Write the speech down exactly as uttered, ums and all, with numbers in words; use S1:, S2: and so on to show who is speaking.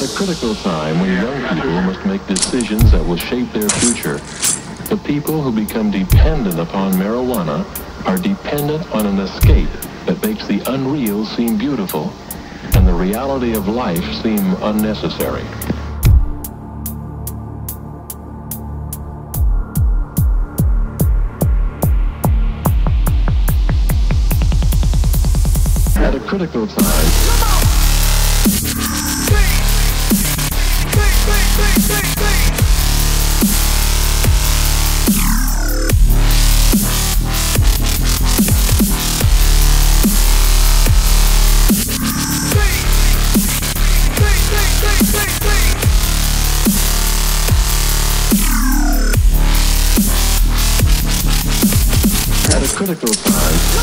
S1: At a critical time when young people must make decisions that will shape their future, the people who become dependent upon marijuana are dependent on an escape that makes the unreal seem beautiful and the reality of life seem unnecessary. At a critical time, at a critical time,